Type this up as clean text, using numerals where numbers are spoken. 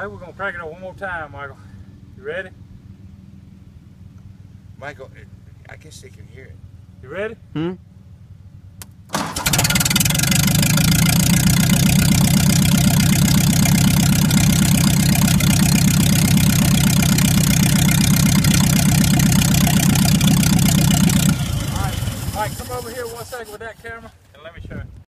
right, we're gonna crank it up one more time, Michael. You ready? Michael, I guess they can hear it. You ready? Hmm? Mike, come over here 1 second with that camera.